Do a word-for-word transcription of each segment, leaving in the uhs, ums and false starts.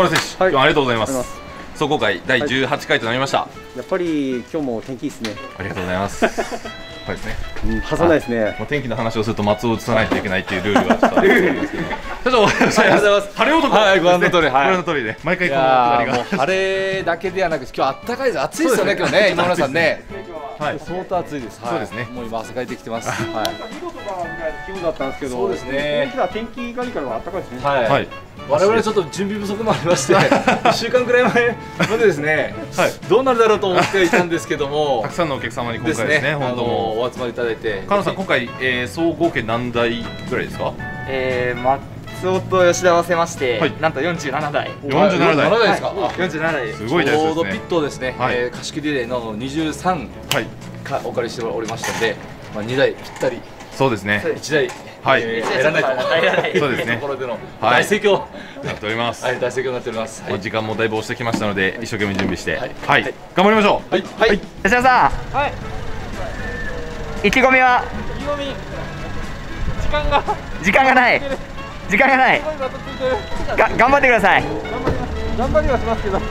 村選手、今日はありがとうございます。壮行会だいじゅうはちかいとなりました。 やっぱり今日も天気いいですね。 ありがとうございます。そうですね。 うん、外さないですね。 もう天気の話をすると松を移さないといけないっていうルールがちょっとあるんですけど。社長おはようございます。晴れ男。 はい、ご覧の通り、 ご覧の通りで毎回このくだりが。 もう晴れだけではなく、今日暖かいです。暑いですよね、今日ね、今村さんね。はい、相当暑いです。 そうですね。 もう今汗かいてきてます。はい。 にどとかぐらいの気温だったんですけど。 そうですね。 天気がいいから暖かいですね。 はい。我々ちょっと準備不足もありまして、いっしゅうかんくらい前までですね、どうなるだろうと思っていたんですけども、 たくさんのお客様に今回ですね、本当もお集まりいただいて、 菅野さん今回総合計何台ぐらいですか？ えー、松尾と吉田合わせまして、なんとよんじゅうななだい。 よんじゅうななだいですか？ よんじゅうななだい。 すごい台数ですね。 ちょうどピットですね。貸し切りでのにじゅうさんかお借りしておりましたので、まあにだいぴったり。 そうですね。 いちだいはい選らないと。 そうですね。 ところでの大盛況なっております。 はい、大盛況になっております。 時間もだいぶ押してきましたので、一生懸命準備して、はい、頑張りましょう。 はい、はい。 吉田さん。はい。意気込みは。 意気込み。時間が。 時間がない。時間がない。が、頑張ってください。 頑張りはしますけど。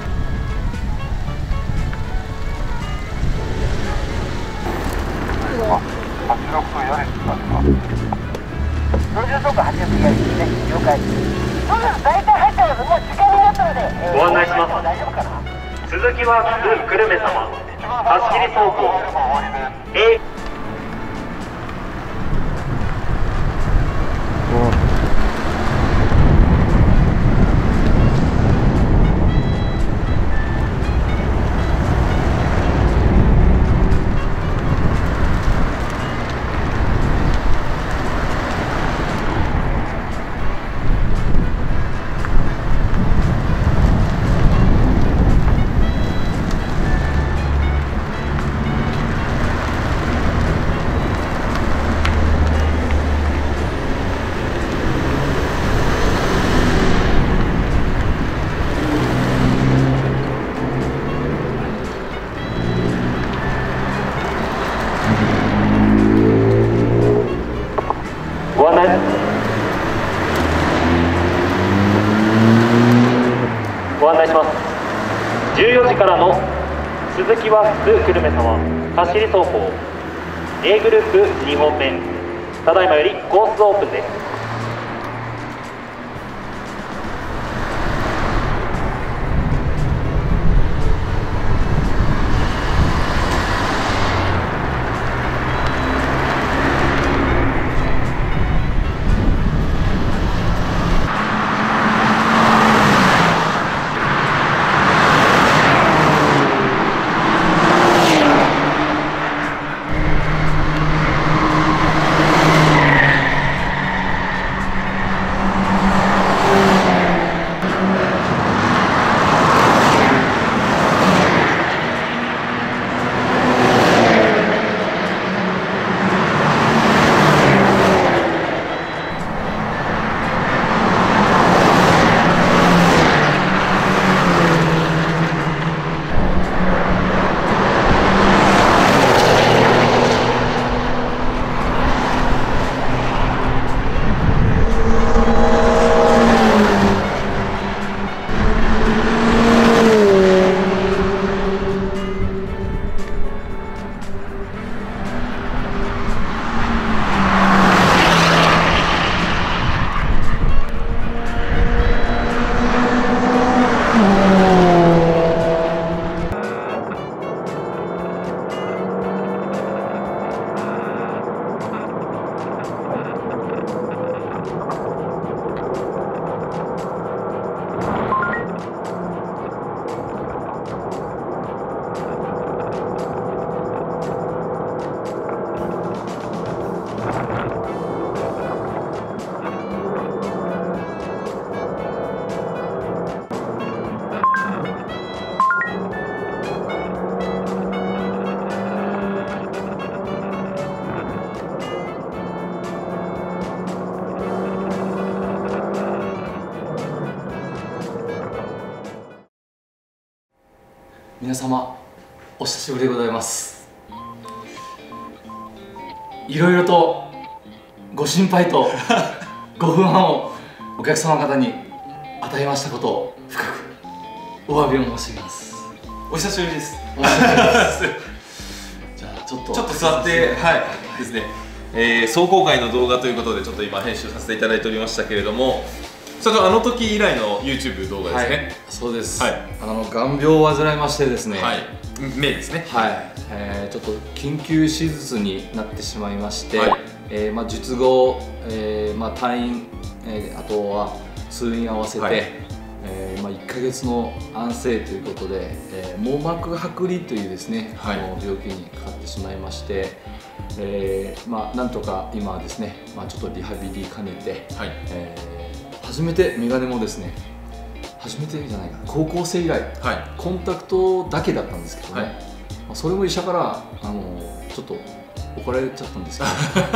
はちろくとよんです。それでそうか、はちろくがいいですね。了解。そうです。大体入ったらもう時間になったので、ご案内します。大丈夫かな。続きは久留米様。貸し切り走行。A。ご案内します。じゅうよじからの鈴木は福久留米様貸し切り走行 A グループにほんめ、ただいまよりコースオープンです。 皆様お久しぶりでございます。いろいろとご心配とご不安をお客様方に与えましたことをお詫びを申し上げます。 お久しぶりです。 お久しぶりですじゃあちょっとちょっと座ってはいですね、えー、壮行会の動画ということでちょっと今編集させていただいておりましたけれども、それとあの時以来の YouTube 動画ですね。 はい、そうです、 はい、 あの眼病を患いましてですね、 はい、目ですね。 はい、えー、ちょっと緊急手術になってしまいまして、はい、えー、まあ、術後、えーまあ、退院、えー、あとは通院合わせて、はい、えーまあ、いっかげつの安静ということで、えー、網膜剥離というですね、はい、あの病気にかかってしまいまして、えーまあ、なんとか今はですね、まあ、ちょっとリハビリ兼ねて、はい、えー、初めてメガネもですね、初めてじゃないかな、高校生以来、はい、コンタクトだけだったんですけどね、はい、まあ、それも医者からあのちょっと怒られちゃったんですけ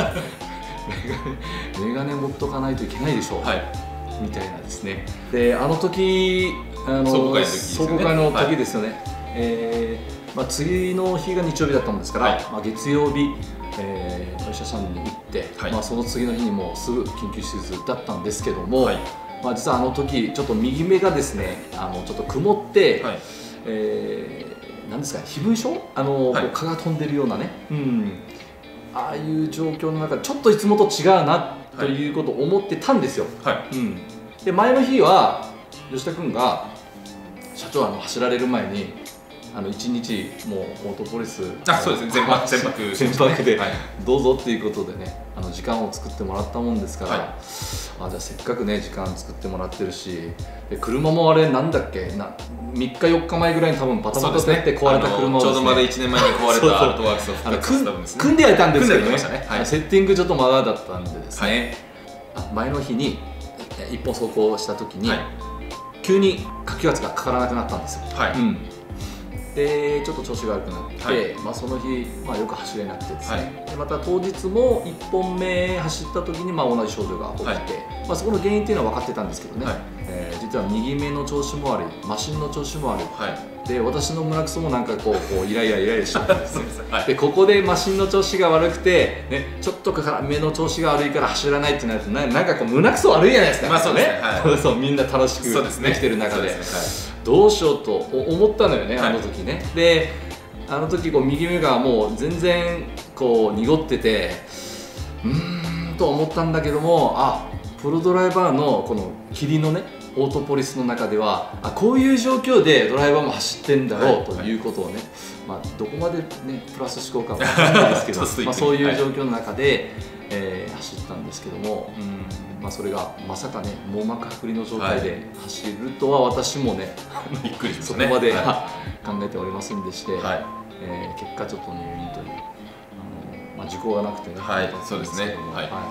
どメガネ持っとかないといけないでしょう、はい、みたいなですね。で、あの時あの壮行会の時ですよね、はい、えーまあ、次の日が日曜日だったもんですから、はい、まあ、月曜日、えー、お医者さんに行って、はい、まあ、その次の日にもうすぐ緊急手術だったんですけども、はい、まあ、実はあの時ちょっと右目がですね、あのちょっと曇って、はい、えー、なんですか、飛蚊症、あの、はい、蚊が飛んでるようなね、うん、ああいう状況の中でちょっといつもと違うなということを思ってたんですよ。はい、うん、で前の日は吉田君が社長あの走られる前にあのいちにちもうオートポリス、 あ、そうですね、全泊全泊全泊でどうぞっていうことでね、あの時間を作ってもらったもんですから、はい、あ、じゃあせっかくね時間作ってもらってるし、で車もあれなんだっけな、みっかよっかまえぐらいに多分バタバタって壊れた車をですね、 ちょうどまだいちねんまえに壊れたアルトワークスを復活させたんですね。 組んではいたんですけどね、 ね、 はい、セッティングちょっとまだだったんでですね、はい、あ、前の日に一本走行した時に、はい、急に下気圧がかからなくなったんですよ。はい、うん、でちょっと調子が悪くなって、はい、まあ、その日、まあ、よく走れなくてですね、はい、でまた当日もいっぽんめ走った時にまあ同じ症状が起きて、はい、まあ、そこの原因っていうのは分かってたんですけどね、はい、えー、実は右目の調子も悪い、マシンの調子も悪い、はい、で私の胸くそもなんかこう、こうイライライライラしちゃってですねはい、でここでマシンの調子が悪くて、ね、ちょっとから目の調子が悪いから走らないってなるとな、なんかこう胸くそ悪いじゃないですか、まあそうですね、はい、そうみんな楽しくできてる中で、どうしようと思ったのよね、あの時ね。はい、であの時こう右目がもう全然こう濁ってて、うーんと思ったんだけども、あ、プロドライバーのこの霧のねオートポリスの中では、あ、こういう状況でドライバーも走ってんだろうということをね、まあ、どこまで、ね、プラス思考かは分からないですけどまあそういう状況の中で、はい、えー、走ったんですけども、うん、まあ、それがまさかね網膜剥離の状態で走るとは私もね、 びっくりしましたね、 そこまで、 はい、考えておりませんでして、はい、えー、結果ちょっと入院という、あの、まあ、事故がなくてね、 はい、そうですね、はい、 はい、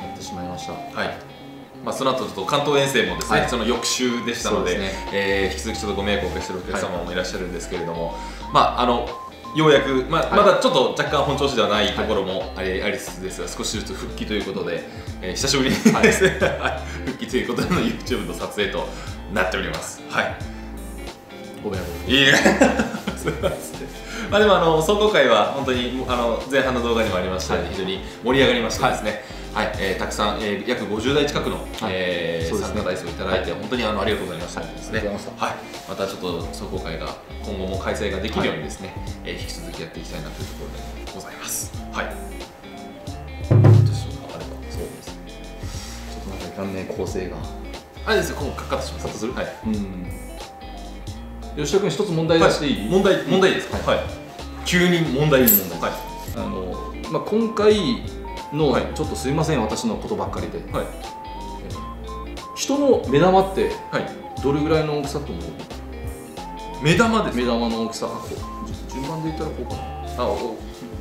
なってしまいました。はい、 まあ、その後ちょっと関東遠征もですね、はい、その翌週でしたので、ね、えー、引き続きちょっとご迷惑をおかけしているお客様もいらっしゃるんですけれども、はい、まああのようやく、まあ、はい、まだちょっと若干本調子ではないところもあり、はい、ありつつですが、少しずつ復帰ということで、えー、久しぶりにですね、はい、復帰ということでの YouTube の撮影となっております。はい、 ご迷惑を。 いいえすみません。まあでもあの壮行会は本当にあの前半の動画にもありましたので、はい、非常に盛り上がりましてですね、はい、はい、えー、たくさん、えー、約ごじゅうだい近くの、はい、えーね、参加台数をいただいて、はい、本当にあのありがとうございましたですね。はい、またちょっと壮行会が今後も開催ができるようにですね、はい、えー、引き続きやっていきたいなというところでございます。はい。 どうでしょうか、あればそうです。ちょっとなんかいかんね構成が。 あれですよ、今後カットします。カットする。はい。うん。 吉田君一つ問題出していい？ はい、問題問題ですか。はい。はい、急に問題に問題。はい。 あのまあ今回の、はい、ちょっとすいません、私のことばっかりで、はい、えー、人の目玉ってどれぐらいの大きさと思う？ 目玉です。 目玉の大きさ、こう順番で言ったらこうかな。あ、お、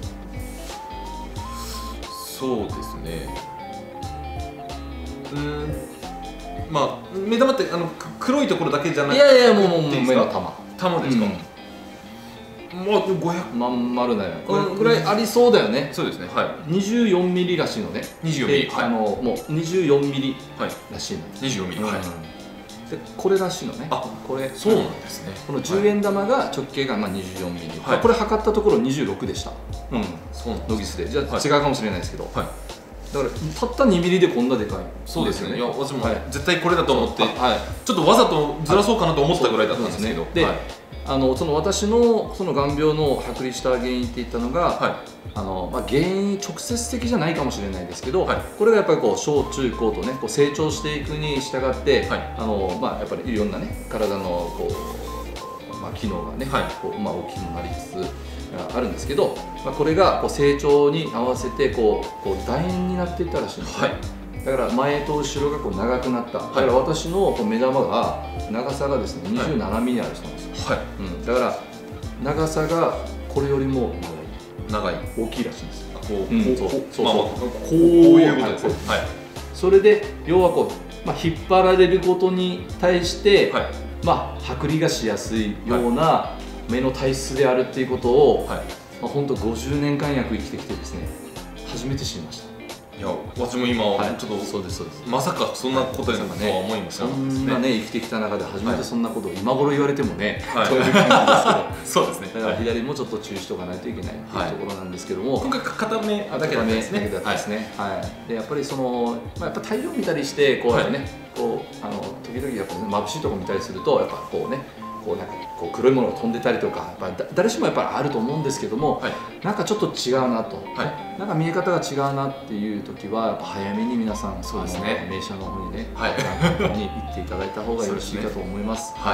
そうですね。うん、まあ目玉ってあの黒いところだけじゃなくて、 いやいやもうもうもう目の玉玉ですか。うん、まあごひゃくまん丸だよ。これぐらいありそうだよね。 そうですね。はい。 にじゅうよんミリらしいのね。 にじゅうよんミリ。 あのもうにじゅうよんミリらしいの。 にじゅうよんミリ。はい。 でこれらしいのね。 あ、これそうなんですね。 このじゅうえん玉が直径がまあにじゅうよんミリ。これ測ったところにじゅうろくでした。うん。そうなんです。ノギスで。じゃあ違うかもしれないですけど。はい。 だからたったにミリでこんなでかい。 そうですね。いや私もはい絶対これだと思って、 はい、 ちょっとわざとずらそうかなと思ったぐらいだったんですけど。 で、あのその私のその眼病の剥離した原因って言ったのが、 はい、 あのまあ、原因直接的じゃないかもしれないですけど、 はい、 これがやっぱりこう小中高とねこう成長していくに従って、はい、あのまあ、やっぱりいろんなね体のこう、まあ、機能がね、はい、こうまあ、大きくなりつつあるんですけど、まあ、これがこう成長に合わせてこうこう楕円になっていったらしいんですね、はい、だから前と後ろがこう長くなった、だから私のこう目玉が長さがですねにじゅうななミリあるそうなんですよ、はい、うん、だから長さがこれよりも長い、長い大きいらしいんです。こう、うん、そうそうそう、まあ、こういうことですね、はい、それで要はこう、まあ、引っ張られることに対して、はい、まあ剥離がしやすいような目の体質であるっていうことを、はい、まあ、本当ごじゅうねんかん約生きてきてですね初めて知りました。 いや私も今、はい、ちょっとそうですそうですまさかそんなことになるとは思いましたね。そんなね生きてきた中で初めてそんなことを今頃言われてもね、はい、そういう感じですけどそうですね、だから左もちょっと注意しとかないといけないっていうところなんですけども、はい、今回片目だけだったんですね。だけだったですね、はいはい、でやっぱりその、まあ、やっぱ太陽見たりしてこうやってね、はい、こうあの時々やっぱ、ね、眩しいとこ見たりするとやっぱこうねこうなんかこう黒いものが飛んでたりとか、やっぱ誰しもやっぱりあると思うんですけども、はい、なんかちょっと違うなと、はい、なんか見え方が違うなっていう時はやっぱ早めに皆さんそうですね名車の方にね、はい、に行っていただいた方がよろしいかと思います。はい、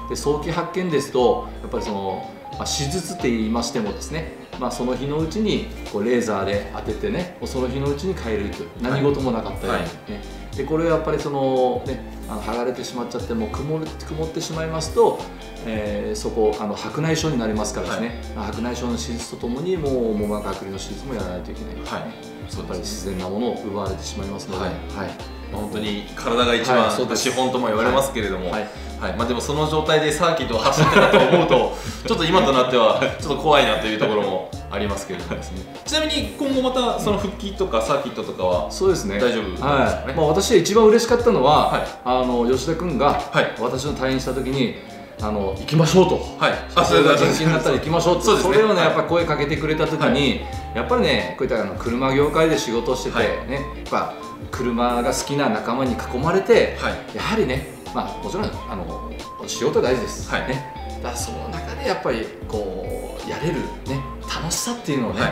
で早期発見ですとやっぱりその、まあ、手術って言いましてもですね、まあ、その日のうちにこうレーザーで当ててねその日のうちに帰れるという何事もなかったようにね、はい、でこれはやっぱりそのねあの剥がれてしまっちゃっても曇る曇ってしまいますと、えー、そこあの白内障になりますからですね、はい、白内障の手術とともにもう網膜剥離の手術もやらないといけない、はい、やっぱり自然なものを奪われてしまいますので、はいはい、まあ、本当に体が一番、はい、資本とも言われますけれども、はいはい、まあ、でもその状態でサーキットを走ってたと思うとちょっと今となってはちょっと怖いなというところもありますけれどもですねちなみに今後またその復帰とかサーキットとかはそうですね大丈夫なんですかね。はい、まあ、私が一番嬉しかったのは、はい、あの吉田君が私の退院した時にあの行きましょうと、はい、あそれが元気になったら行きましょうと、それをねやっぱ声かけてくれた時に、はい、やっぱりねこういったあの車業界で仕事をしてて、はい、ね、やっぱ車が好きな仲間に囲まれて、はい、やはりね、まあもちろんあの仕事は大事です、はい、ね、だからその中でやっぱりこうやれるね楽しさっていうのをね、はい、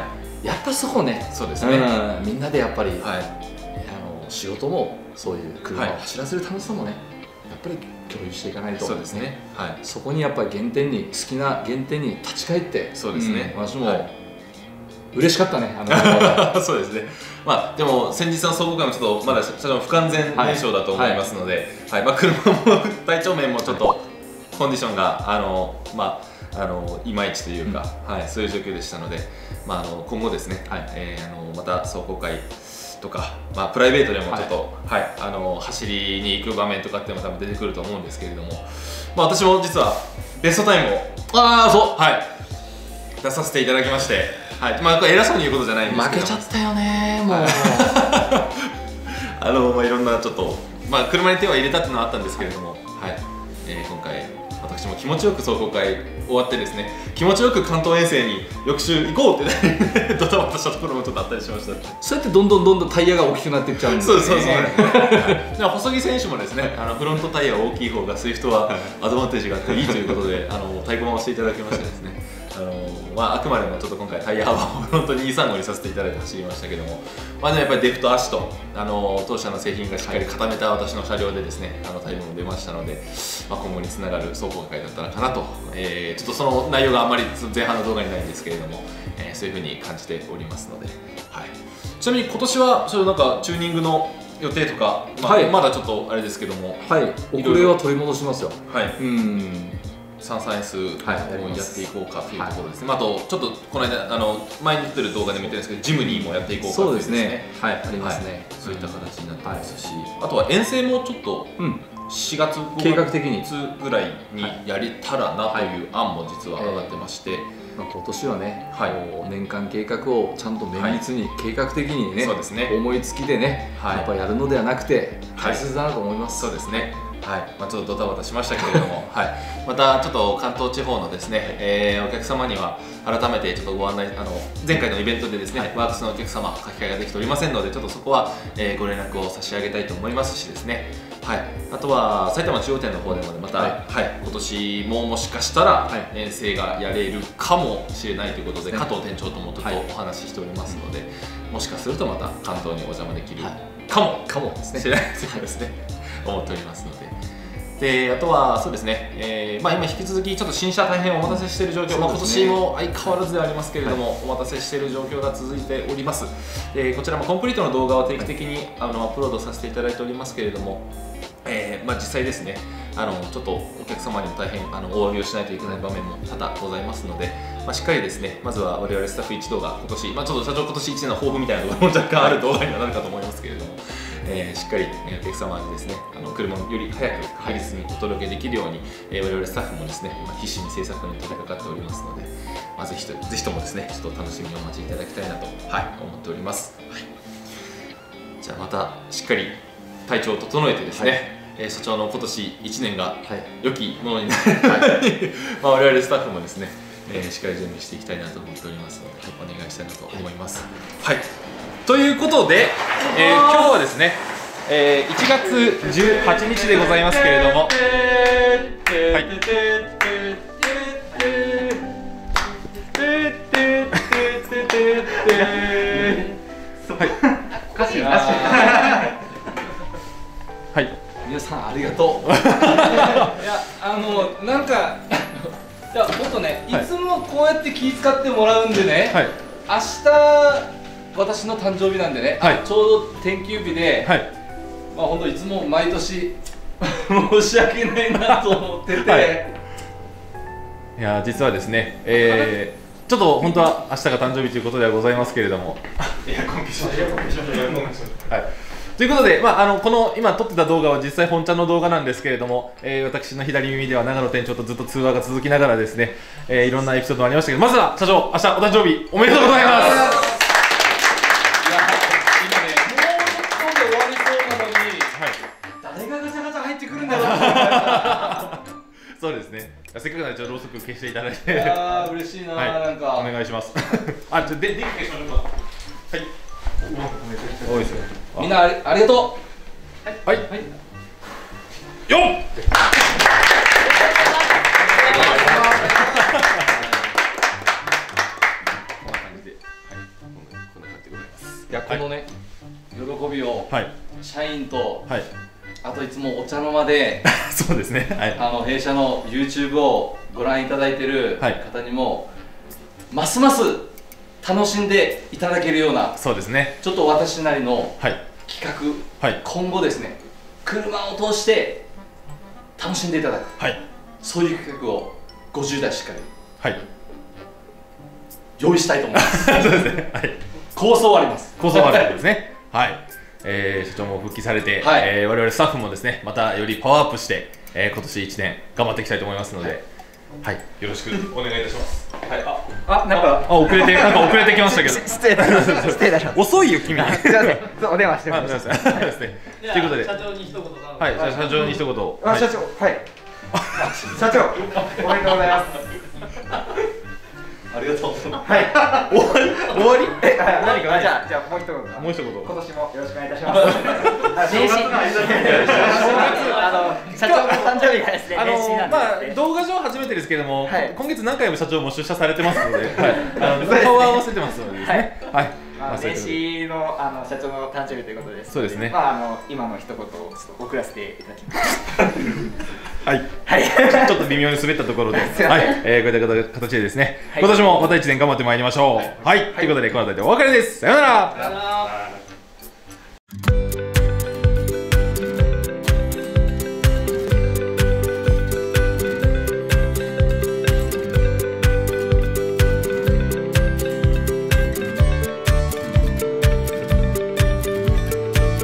やっぱそこをね、そうですね、うん、みんなでやっぱり、はい、あの仕事もそういう車を走らせる楽しさもね、やっぱり共有していかないと、そうですね、はい、そこにやっぱり原点に好きな原点に立ち返って、そうですね、うん、私も、はい、嬉しかったね、あのそうですね、まあ、でも先日の総合会もちょっとまだそれも不完全燃焼だと思いますので、はいはい、まあ、車も体調面もちょっとコンディションがあの、まあ、あのいまいちというか、うん、はい、そういう状況でしたので、まあ、あの今後ですね、はい、えー、あのまた壮行会とか、まあ、プライベートでもちょっと、はいはい、あの走りに行く場面とかっていうのも多分出てくると思うんですけれども、まあ、私も実はベストタイムをああそう、はい、出させていただきまして、はい、まあ、これ偉そうに言うことじゃないんですけど負けちゃったよねもうあの、まあ、いろんなちょっと、まあ、車に手は入れたっていうのはあったんですけれども、はい、えー、今回私も気持ちよく壮行会終わってですね、気持ちよく関東遠征に翌週行こうってドタバタしたところもちょっとあったりしました。そうやってどんどんどんどんタイヤが大きくなっていっちゃうんですね。そうそうそう、はい、でも細木選手もですね、あのフロントタイヤが大きい方がスイフトはアドバンテージがあっていいということであの太鼓判をしていただきましてですね、あのまあ、あくまでもちょっと今回タイヤ幅をフロントににさんごにさせていただいて走りましたけども、まあ、でもやっぱりデフと足とあの当社の製品がしっかり固めた私の車両でですね、あのタイムも出ましたので、まあ、今後につながる壮行会だったのかなと、えー、ちょっとその内容があまり前半の動画にないんですけれども、えー、そういうふうに感じておりますので、はい、ちなみに今年はそれなんかチューニングの予定とか、まあ、はい、まだちょっとあれですけども、はい、遅れは取り戻しますよ。はい、うん、サンサイエスをやっていこうかというところですね。はい、あとちょっとこの間あの前に出てる動画でも言ってるんですけど、ジムニーもやっていこうかというですね、はい、ありますね。そういった形になってますし、あとは遠征もちょっとしがつ計画的にぐらいにやれたらなという案も実は上がってまして、まあ今年はね、はい、年間計画をちゃんと綿密に計画的にね、そうですね、思いつきでね、やっぱやるのではなくて大切だなと思います。そうですね。 はい、まあ、ちょっとドタバタしましたけれども、はい、またちょっと関東地方のですね、えー、お客様には改めてちょっとご案内、あの前回のイベントでですね、はい、ワークスのお客様書き換えができておりませんので、ちょっとそこは、えー、ご連絡を差し上げたいと思いますしですね、はい、あとは埼玉中央店の方でも、ね、また、はいはい、今年ももしかしたら遠征がやれるかもしれないということで、はい、加藤店長ともちょっとお話ししておりますので、はい、もしかするとまた関東にお邪魔できるかも、かもですね、しれないですね、思っておりますので。であとはそうですね、えーまあ、今引き続きちょっと新車大変お待たせしている状況、ね、まあ、今年も相変わらずではありますけれども、はい、お待たせしている状況が続いております。でこちらもコンプリートの動画を定期的にあのアップロードさせていただいておりますけれども、えーまあ、実際ですね、あのちょっとお客様にも大変あのお詫びをしないといけない場面も多々ございますので、まあ、しっかりですね、まずは我々スタッフ一同が今年、まあ、ちょっと社長今年いちねんの抱負みたいなところも若干ある動画にはなるかと思いますけれども、えー、しっかり、えー、お客様にですね、あの車をより早く確実にお届けできるように、えー、我々スタッフもですね、今必死に制作に取り掛かっておりますので、まあ、ぜひとぜひともですね、ちょっと楽しみにお待ちいただきたいなと、はい、思っております。はい、じゃあまたしっかり体調を整えてですね、はい、えー、社長の今年いちねんが良きものになるように、まあ我々スタッフもですね、えー、しっかり準備していきたいなと思っておりますので、はい、お願いしたいなと思います。はい、ということで、えー、今日はですね、えー、いちがつじゅうはちにちでございますけれども、はい、はい、 皆さんありがとう。いや、あのなんかいやもっとね、いつもこうやって気遣ってもらうんでね、はい、明日私の誕生日なんでね、はい、ちょうど天休日で、はい、まあ本当いつも毎年申し訳ないなと思ってて、はい、 いや実はですね、えー、ちょっと本当は明日が誕生日ということではございますけれども、エアコン消しましょう、エアコン消しましょう、エアコン消しましょう。はい。ということで、まあ、あのこの今撮ってた動画は実際本ちゃんの動画なんですけれども、えー、私の左耳では長野店長とずっと通話が続きながらですね、えー、いろんなエピソードもありましたけど、まずは社長、明日お誕生日おめでとうございます。いや、 今ね、もうちょっとで終わりそうなのに、はい、誰がガチャガチャ入ってくるんだろうそうですね、せっかくなのでろうそく消していただいて、いやー嬉しいな、はい、なんかお願いします。あ、ちょっと電気消しましょうか。はい、多いですよ。 みんなあり、ありがとう。 はい、はい、よっ。 いや、このね、喜びを、はい、社員と、はい、あといつもお茶の間でそうですね、はい、 あの弊社の YouTube をご覧いただいている方にも、はい、ますます楽しんでいただけるような、 そうですね、 ちょっと私なりの企画、はい、今後ですね、車を通して楽しんでいただく、はい、そういう企画をごじゅうだいしっかり、はい、用意したいと思います。そうですね、はい、構想あります。 構想あるんですね。はい、えー、社長も復帰されて、はい、えー、我々スタッフもですね、またよりパワーアップして、えー、今年いちねん頑張っていきたいと思いますので、はい、はい、よろしくお願いいたします。はい、あ、あ、なんか、あ、遅れて、なんか遅れてきましたけど。失礼だ、失礼だ。遅いよ、君。すみません、お電話してます。ですね。ということで、社長に一言。はい、じゃあ社長に一言。 あ、社長、はい。社長、おめでとうございます。 ありがとう。 はい。終わり？終わり？え、何か？じゃあ、じゃあもう一言。もう一言。今年もよろしくお願いいたします。年始。あの社長の誕生日がですね、年始なんですね。 まあ動画上初めてですけども、今月何回も社長も出社されてますので、あの顔を合わせてますのでですね。はい。 年始のあの社長の誕生日ということです。 そうですね。 まああの今の一言をちょっと送らせていただきます。 はい。はい。ちょっと微妙に滑ったところで、はい。えー、こういった形でですね、今年もまた一年頑張ってまいりましょう。はい。ということでこの辺りでお別れです。さようなら。